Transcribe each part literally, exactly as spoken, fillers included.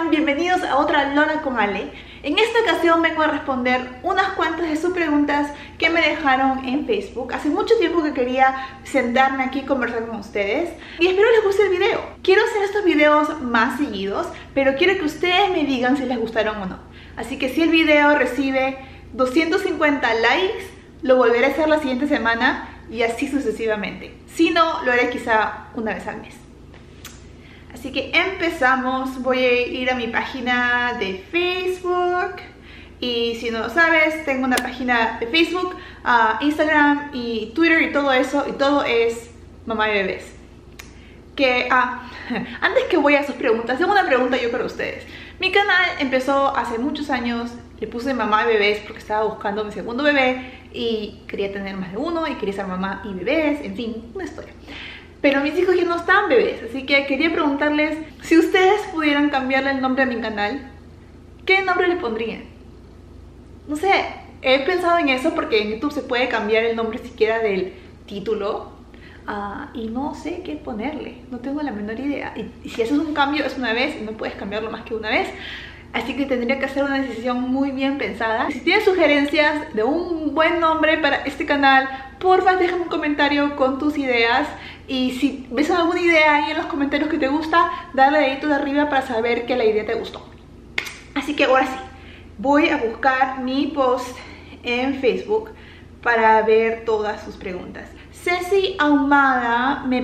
están? Bienvenidos a otra Lola con Ale. En esta ocasión vengo a responder unas cuantas de sus preguntas que me dejaron en Facebook. Hace mucho tiempo que quería sentarme aquí y conversar con ustedes y espero les guste el video. Quiero hacer estos videos más seguidos, pero quiero que ustedes me digan si les gustaron o no. Así que si el video recibe doscientos cincuenta likes, lo volveré a hacer la siguiente semana y así sucesivamente. Si no, lo haré quizá una vez al mes. Así que empezamos. Voy a ir a mi página de Facebook. Y si no lo sabes, tengo una página de Facebook, uh, Instagram y Twitter y todo eso. Y todo es Mamá y Bebés. Que, ah, antes que voy a sus preguntas, tengo una pregunta yo para ustedes. Mi canal empezó hace muchos años. Le puse Mamá y Bebés porque estaba buscando mi segundo bebé y quería tener más de uno y quería ser mamá y bebés, en fin, una historia. Pero mis hijos ya no están bebés, así que quería preguntarles si ustedes pudieran cambiarle el nombre a mi canal, ¿qué nombre le pondrían? No sé, he pensado en eso porque en YouTube se puede cambiar el nombre siquiera del título uh, y no sé qué ponerle, no tengo la menor idea. Y, y si haces un cambio es una vez y no puedes cambiarlo más que una vez. Así que tendría que hacer una decisión muy bien pensada. Si tienes sugerencias de un buen nombre para este canal, porfa déjame un comentario con tus ideas. Y si ves alguna idea ahí en los comentarios que te gusta, dale dedito de arriba para saber que la idea te gustó. Así que ahora sí, voy a buscar mi post en Facebook para ver todas sus preguntas. Ceci Ahumada me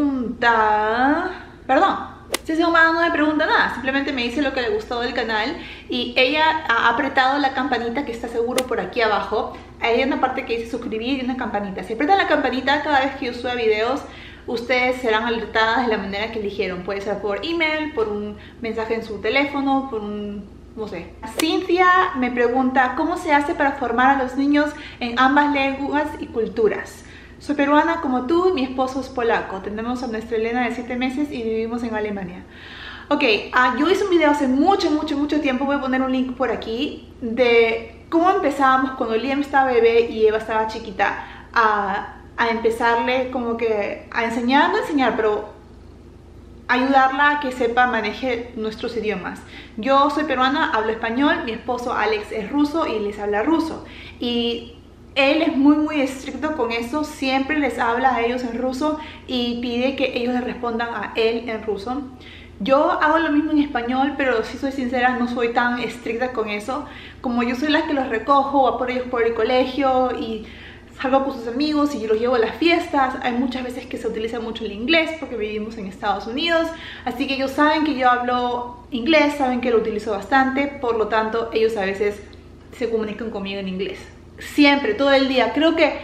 pregunta... Perdón. Ceci Ahumada no me pregunta nada, simplemente me dice lo que le gustó del canal y ella ha apretado la campanita que está seguro por aquí abajo. Hay una parte que dice suscribir y una campanita. Si apretan la campanita cada vez que yo suba videos, ustedes serán alertadas de la manera que eligieron. Puede ser por email, por un mensaje en su teléfono, por un... no sé. Cintia me pregunta ¿cómo se hace para formar a los niños en ambas lenguas y culturas? Soy peruana como tú y mi esposo es polaco. Tenemos a nuestra Elena de siete meses y vivimos en Alemania. Ok, uh, yo hice un video hace mucho, mucho, mucho tiempo. Voy a poner un link por aquí de cómo empezábamos cuando Liam estaba bebé y Eva estaba chiquita a, a empezarle como que a enseñar, no enseñar, pero ayudarla a que sepa, maneje nuestros idiomas. Yo soy peruana, hablo español, mi esposo Alex es ruso y les habla ruso. Y él es muy muy estricto con eso, siempre les habla a ellos en ruso y pide que ellos le respondan a él en ruso. Yo hago lo mismo en español, pero si soy sincera no soy tan estricta con eso. Como yo soy la que los recojo, va por ellos por el colegio y salgo con sus amigos y yo los llevo a las fiestas. Hay muchas veces que se utiliza mucho el inglés porque vivimos en Estados Unidos. Así que ellos saben que yo hablo inglés, saben que lo utilizo bastante. Por lo tanto, ellos a veces se comunican conmigo en inglés. Siempre, todo el día, creo que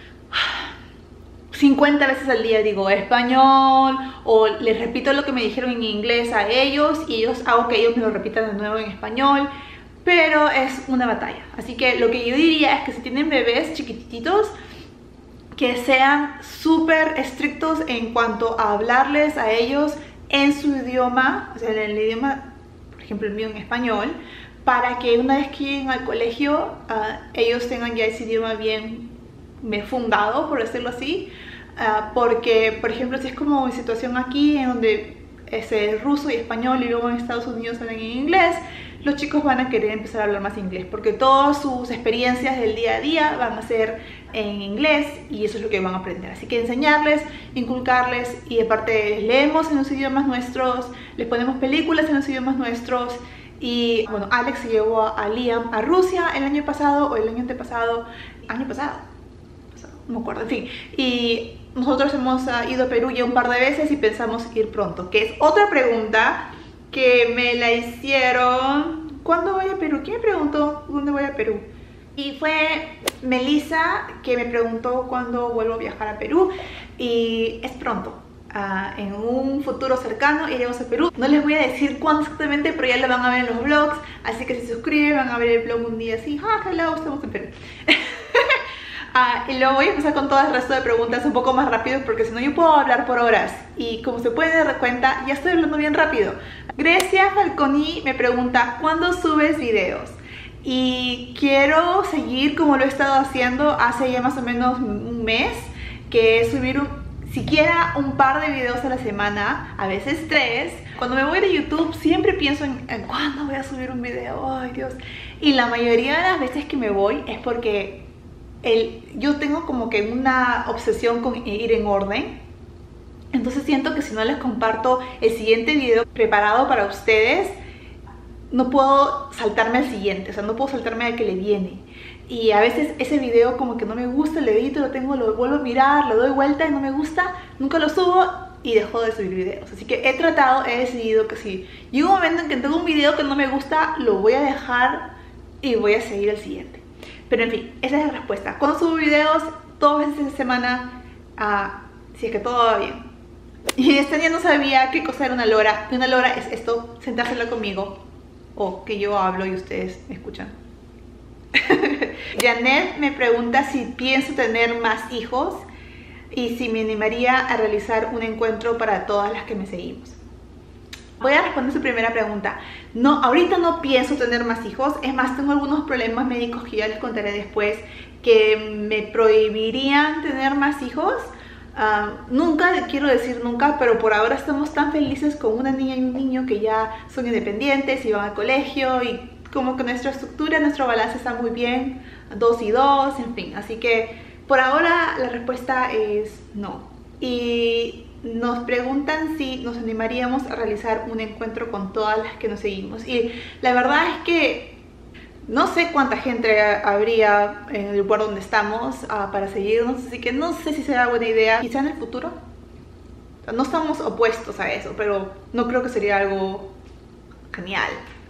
cincuenta veces al día digo español o les repito lo que me dijeron en inglés a ellos y ellos hago que ellos me lo repitan de nuevo en español, pero es una batalla. Así que lo que yo diría es que si tienen bebés chiquititos, que sean súper estrictos en cuanto a hablarles a ellos en su idioma, o sea, en el idioma, por ejemplo el mío en español, para que una vez que lleguen al colegio uh, ellos tengan ya ese idioma bien fundado, por decirlo así, uh, porque por ejemplo si es como mi situación aquí en donde es ruso y español y luego en Estados Unidos hablan en inglés, los chicos van a querer empezar a hablar más inglés porque todas sus experiencias del día a día van a ser en inglés y eso es lo que van a aprender. Así que enseñarles, inculcarles y aparte leemos en los idiomas nuestros, les ponemos películas en los idiomas nuestros. Y bueno, Alex se llevó a Liam a Rusia el año pasado o el año antepasado, año pasado, no me acuerdo, en fin. Y nosotros hemos uh, ido a Perú ya un par de veces y pensamos ir pronto, que es otra pregunta que me la hicieron. ¿Cuándo voy a Perú? ¿Quién me preguntó dónde voy a Perú? Y fue Melissa que me preguntó cuándo vuelvo a viajar a Perú y es pronto. Uh, en un futuro cercano iremos a Perú. No les voy a decir cuándo exactamente, pero ya lo van a ver en los vlogs. Así que si se suscriben van a ver el vlog un día así. ¡Ah, hello! Estamos en Perú. uh, Y luego voy a empezar con todo el resto de preguntas un poco más rápido porque si no yo puedo hablar por horas. Y como se pueden dar cuenta, ya estoy hablando bien rápido. Grecia Falconi me pregunta ¿cuándo subes videos? Y quiero seguir como lo he estado haciendo hace ya más o menos un mes, que es subir un siquiera un par de videos a la semana, a veces tres. Cuando me voy de YouTube siempre pienso en, en cuándo voy a subir un video, ay Dios. Y la mayoría de las veces que me voy es porque el, yo tengo como que una obsesión con ir en orden. Entonces siento que si no les comparto el siguiente video preparado para ustedes, no puedo saltarme al siguiente, o sea, no puedo saltarme al que le viene. Y a veces ese video como que no me gusta, le edito, lo tengo, lo vuelvo a mirar, lo doy vuelta y no me gusta, nunca lo subo y dejo de subir videos. Así que he tratado, he decidido que si llega un momento en que tengo un video que no me gusta, lo voy a dejar y voy a seguir el siguiente. Pero en fin, esa es la respuesta. Cuando subo videos, dos veces a la semana, uh, si es que todo va bien. Y este día no sabía qué cosa era una lora. Una lora es esto, sentársela conmigo, o que yo hablo y ustedes me escuchan. Janet me pregunta si pienso tener más hijos y si me animaría a realizar un encuentro para todas las que me seguimos. Voy a responder su primera pregunta. No, ahorita no pienso tener más hijos. Es más, tengo algunos problemas médicos que ya les contaré después que me prohibirían tener más hijos. Uh, nunca, quiero decir nunca, pero por ahora estamos tan felices con una niña y un niño que ya son independientes y van al colegio y como que nuestra estructura, nuestro balance está muy bien, dos y dos, en fin. Así que por ahora la respuesta es no. Y nos preguntan si nos animaríamos a realizar un encuentro con todas las que nos seguimos. Y la verdad es que no sé cuánta gente habría en el lugar donde estamos uh, para seguirnos, así que no sé si será buena idea. Quizá en el futuro. O sea, no estamos opuestos a eso, pero no creo que sería algo genial.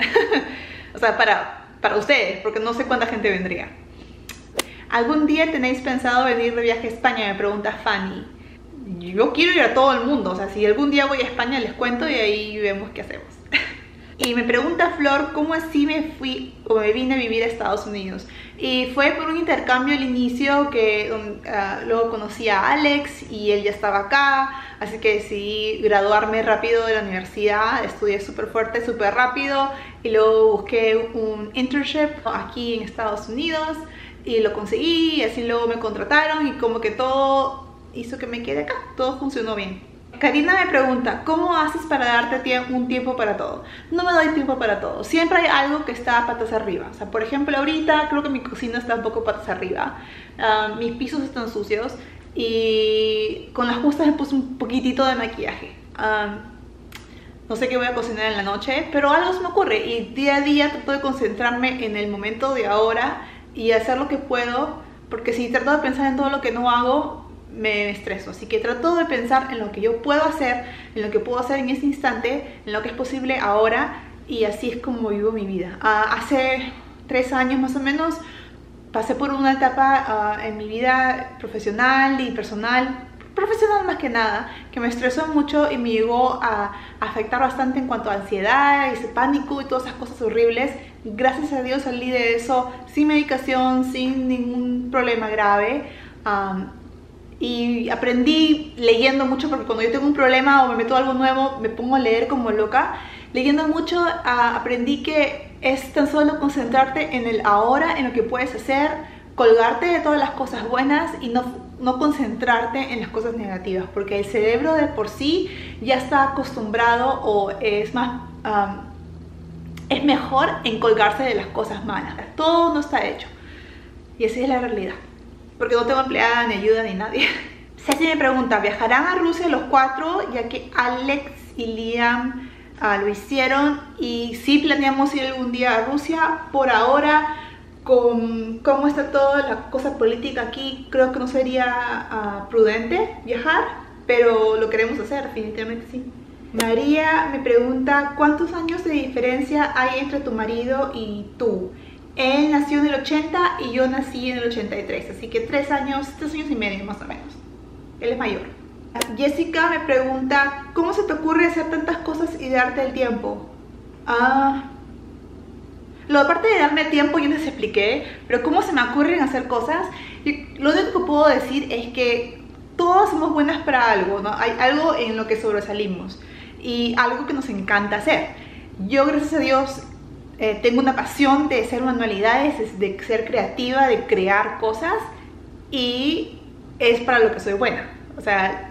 O sea, para, para ustedes, porque no sé cuánta gente vendría. ¿Algún día tenéis pensado venir de viaje a España? Me pregunta Fanny. Yo quiero ir a todo el mundo, o sea, si algún día voy a España les cuento y ahí vemos qué hacemos. Y me pregunta Flor, ¿cómo así me fui o me vine a vivir a Estados Unidos? Y fue por un intercambio al inicio que uh, luego conocí a Alex y él ya estaba acá, así que decidí graduarme rápido de la universidad, estudié súper fuerte, súper rápido y luego busqué un internship aquí en Estados Unidos y lo conseguí y así luego me contrataron y como que todo hizo que me quede acá, todo funcionó bien. Karina me pregunta, ¿cómo haces para darte tie- un tiempo para todo? No me doy tiempo para todo. Siempre hay algo que está patas arriba. O sea, por ejemplo, ahorita creo que mi cocina está un poco patas arriba. Uh, mis pisos están sucios y con las justas me puse un poquitito de maquillaje. Um, no sé qué voy a cocinar en la noche, pero algo se me ocurre. Y día a día trato de concentrarme en el momento de ahora y hacer lo que puedo. Porque si trato de pensar en todo lo que no hago, me estreso, así que trato de pensar en lo que yo puedo hacer, en lo que puedo hacer en este instante, en lo que es posible ahora, y así es como vivo mi vida. Uh, hace tres años más o menos pasé por una etapa uh, en mi vida profesional y personal, profesional más que nada, que me estresó mucho y me llegó a afectar bastante en cuanto a ansiedad, ese pánico y todas esas cosas horribles. Gracias a Dios salí de eso sin medicación, sin ningún problema grave. Um, Y aprendí leyendo mucho, porque cuando yo tengo un problema o me meto algo nuevo, me pongo a leer como loca. Leyendo mucho, uh, aprendí que es tan solo concentrarte en el ahora, en lo que puedes hacer, colgarte de todas las cosas buenas y no, no concentrarte en las cosas negativas, porque el cerebro de por sí ya está acostumbrado o es más... Um, es mejor en colgarse de las cosas malas. Todo no está hecho. Y así es la realidad. Porque no tengo empleada, ni ayuda, ni nadie. Ceci me pregunta, ¿viajarán a Rusia los cuatro? Ya que Alex y Liam uh, lo hicieron. Y sí planeamos ir algún día a Rusia. Por ahora, con cómo está toda la cosa política aquí, creo que no sería uh, prudente viajar. Pero lo queremos hacer, definitivamente sí. María me pregunta, ¿cuántos años de diferencia hay entre tu marido y tú? Él nació en el ochenta y yo nací en el ochenta y tres, así que tres años, tres años y medio más o menos. Él es mayor. Jessica me pregunta, ¿cómo se te ocurre hacer tantas cosas y darte el tiempo? Ah, lo aparte de darme tiempo yo les expliqué, pero ¿cómo se me ocurren hacer cosas? Y lo único que puedo decir es que todas somos buenas para algo, ¿no? Hay algo en lo que sobresalimos y algo que nos encanta hacer. Yo, gracias a Dios, Eh, tengo una pasión de hacer manualidades, de ser creativa, de crear cosas y es para lo que soy buena. O sea,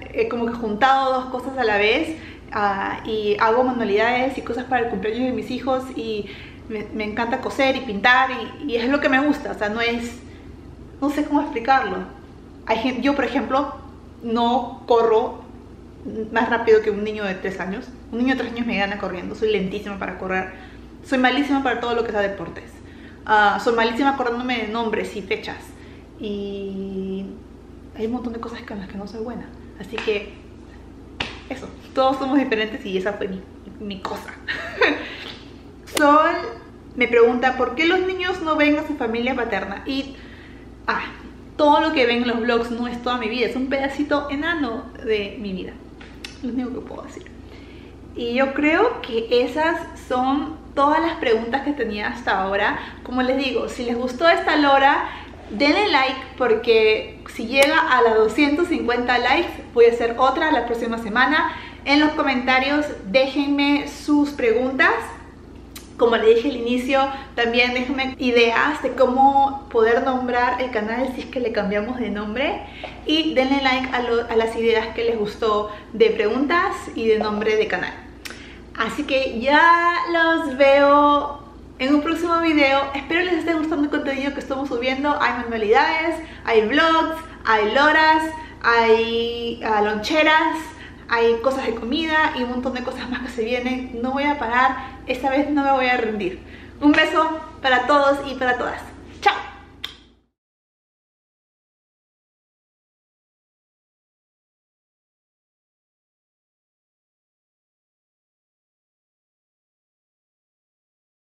he como que juntado dos cosas a la vez uh, y hago manualidades y cosas para el cumpleaños de mis hijos y me, me encanta coser y pintar y, y es lo que me gusta, o sea, no es, no sé cómo explicarlo. Hay gente, yo por ejemplo no corro más rápido que un niño de tres años, un niño de tres años me gana corriendo, soy lentísima para correr, soy malísima para todo lo que sea deportes, uh, soy malísima acordándome de nombres y fechas y hay un montón de cosas con las que no soy buena, así que eso, todos somos diferentes y esa fue mi, mi cosa. Sol me pregunta por qué los niños no ven a su familia paterna y ah, todo lo que ven en los vlogs no es toda mi vida, es un pedacito enano de mi vida, lo único que puedo decir. Y yo creo que esas son todas las preguntas que tenía hasta ahora. Como les digo, si les gustó esta lora, denle like porque si llega a las doscientos cincuenta likes voy a hacer otra la próxima semana. En los comentarios déjenme sus preguntas. Como les dije al inicio, también déjenme ideas de cómo poder nombrar el canal si es que le cambiamos de nombre. Y denle like a, lo, a las ideas que les gustó de preguntas y de nombre de canal. Así que ya los veo en un próximo video. Espero les esté gustando el contenido que estamos subiendo. Hay manualidades, hay vlogs, hay loras, hay uh, loncheras, hay cosas de comida y un montón de cosas más que se vienen. No voy a parar, esta vez no me voy a rendir. Un beso para todos y para todas.